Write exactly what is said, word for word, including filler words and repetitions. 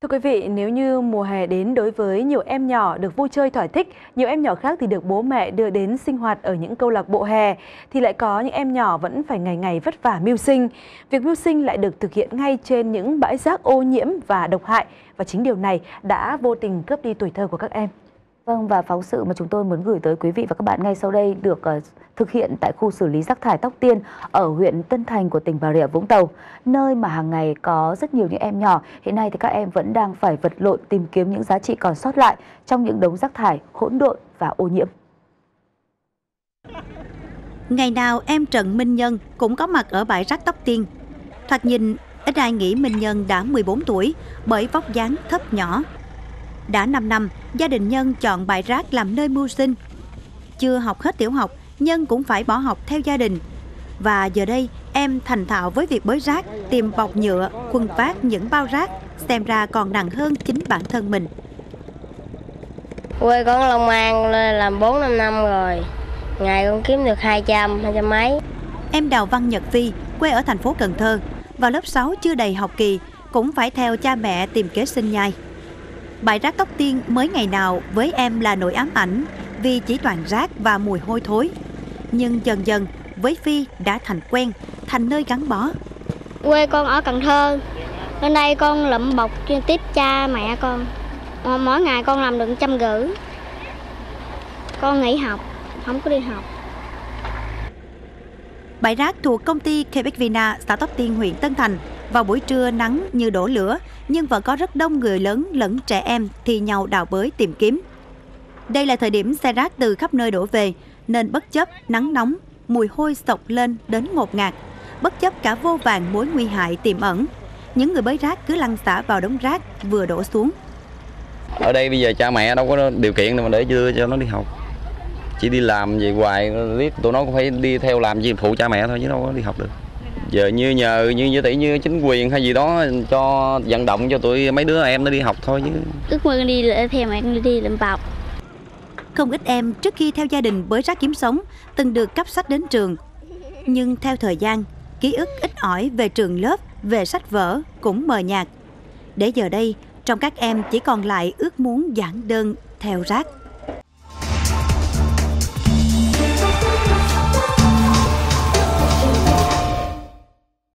Thưa quý vị, nếu như mùa hè đến đối với nhiều em nhỏ được vui chơi thỏa thích, nhiều em nhỏ khác thì được bố mẹ đưa đến sinh hoạt ở những câu lạc bộ hè, thì lại có những em nhỏ vẫn phải ngày ngày vất vả mưu sinh. Việc mưu sinh lại được thực hiện ngay trên những bãi rác ô nhiễm và độc hại, và chính điều này đã vô tình cướp đi tuổi thơ của các em. Vâng, và phóng sự mà chúng tôi muốn gửi tới quý vị và các bạn ngay sau đây được uh, thực hiện tại khu xử lý rác thải Tóc Tiên ở huyện Tân Thành của tỉnh Bà Rịa Vũng Tàu, nơi mà hàng ngày có rất nhiều những em nhỏ. Hiện nay thì các em vẫn đang phải vật lộn tìm kiếm những giá trị còn sót lại trong những đống rác thải hỗn độn và ô nhiễm. Ngày nào em Trần Minh Nhân cũng có mặt ở bãi rác Tóc Tiên. Thoạt nhìn, ít ai nghĩ Minh Nhân đã mười bốn tuổi bởi vóc dáng thấp nhỏ. Đã năm năm, gia đình Nhân chọn bãi rác làm nơi mưu sinh. Chưa học hết tiểu học, Nhân cũng phải bỏ học theo gia đình. Và giờ đây, em thành thạo với việc bới rác, tìm bọc nhựa, khuân vác những bao rác, xem ra còn nặng hơn chính bản thân mình. Quê con Long An làm bốn năm năm rồi, ngày con kiếm được hai trăm, hai trăm mấy. Em Đào Văn Nhật Phi, quê ở thành phố Cần Thơ, vào lớp sáu chưa đầy học kỳ, cũng phải theo cha mẹ tìm kế sinh nhai. Bãi rác Tóc Tiên mới ngày nào với em là nỗi ám ảnh vì chỉ toàn rác và mùi hôi thối. Nhưng dần dần với Phi đã thành quen, thành nơi gắn bó. Quê con ở Cần Thơ, bên đây con lụm bọc chuyên tiếp cha mẹ con. Mỗi ngày con làm được trăm rưỡi. Con nghỉ học, không có đi học. Bãi rác thuộc công ty Quebec Vina, xã Tóc Tiên, huyện Tân Thành. Vào buổi trưa nắng như đổ lửa, nhưng vẫn có rất đông người lớn lẫn trẻ em thi nhau đào bới tìm kiếm. Đây là thời điểm xe rác từ khắp nơi đổ về, nên bất chấp nắng nóng, mùi hôi sộc lên đến ngột ngạt, bất chấp cả vô vàn mối nguy hại tiềm ẩn, những người bới rác cứ lăn xả vào đống rác vừa đổ xuống. Ở đây bây giờ cha mẹ đâu có điều kiện mà để đưa cho nó đi học, chỉ đi làm gì hoài, biết tụi nó cũng phải đi theo làm gì phụ cha mẹ thôi chứ đâu có đi học được. Giờ như nhờ như như tỷ như chính quyền hay gì đó cho vận động cho tụi mấy đứa em nó đi học thôi chứ. Ước mơ đi theo mẹ con đi làm bọc. Không ít em trước khi theo gia đình bới rác kiếm sống từng được cấp sách đến trường. Nhưng theo thời gian, ký ức ít ỏi về trường lớp, về sách vở cũng mờ nhạt. Để giờ đây, trong các em chỉ còn lại ước muốn giản đơn theo rác.